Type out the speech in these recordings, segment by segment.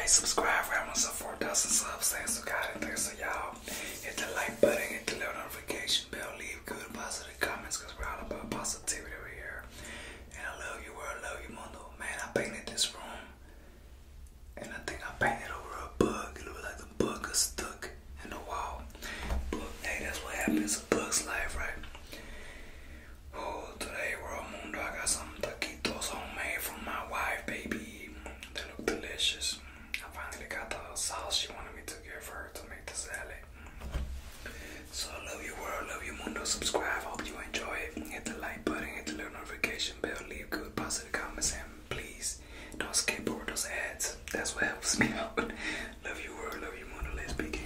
subscribe, we're almost at 4,000 subs. Thanks to God and thanks to y'all. Hit the like button, hit the little notification bell, leave good positive comments because we're all about positivity over here. And I love you world, love you mundo. Man, I painted this room and I think I painted over a bug. It looked like the bug was stuck in the wall. Bug, hey, that's what happens. A bug's life, right? Oh, today world mundo, I got some taquitos homemade from my wife, baby. They look delicious. I finally got the sauce she wanted me to give her to make the salad. So I love you world, love you mundo. Subscribe, hope you enjoy it. Hit the like button, hit the little notification bell, leave good positive comments, and please don't skip over those ads. That's what helps me out. Love you world, love you mundo. Let's begin.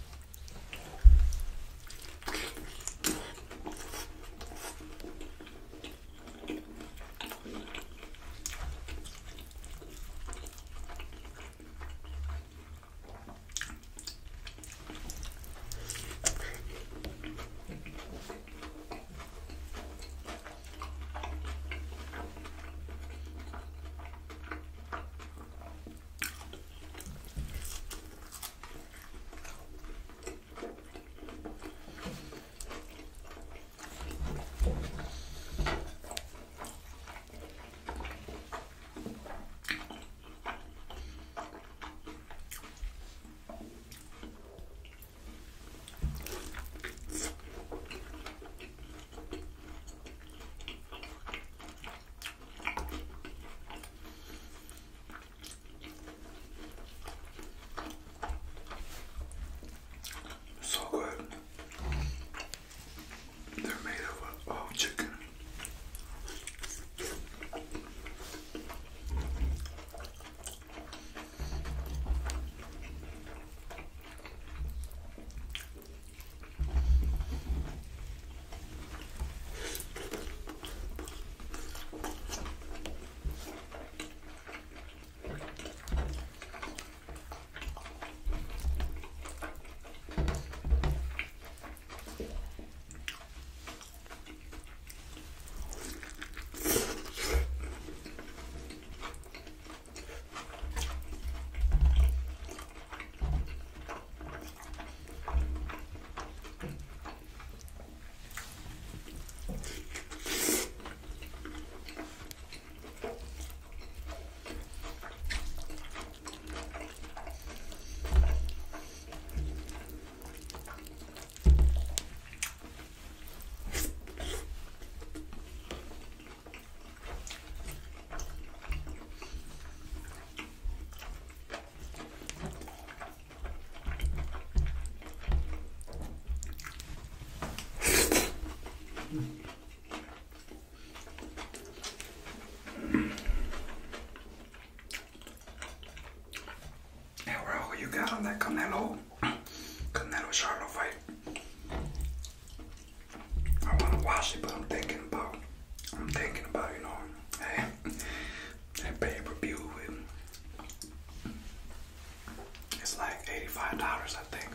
So good. They're made of chicken. Hey, bro, what you got on that Canelo Charlo fight? I want to watch it, but I'm thinking about, you know, hey, that pay-per-view, it's like $85, I think.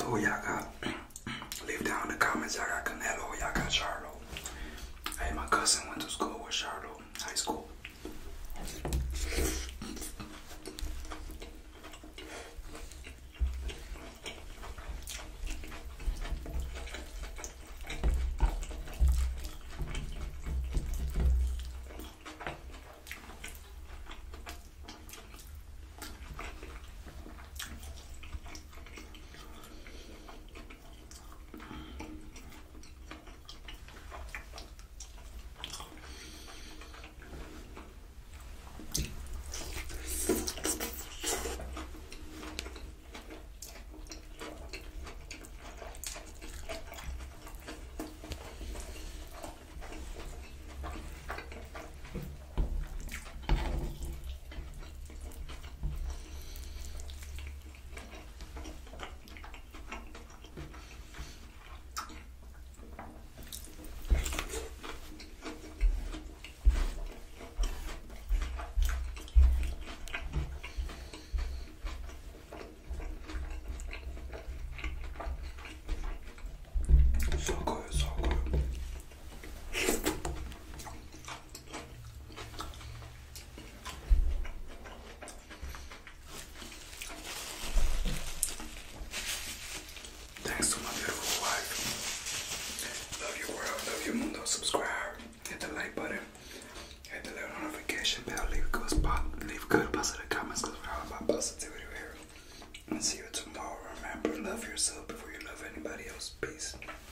who y'all got? Leave down in the comments. Y'all got Canelo or y'all got Charlo. Hey, my cousin went to school with Charlo, high school. So good, so good. Thanks to my beautiful wife. Love your world, love your mundo. Subscribe, hit the like button, hit the little notification bell, leave good positive comments because we're all about positivity here. And see you tomorrow. Remember, love yourself before you love anybody else. Peace.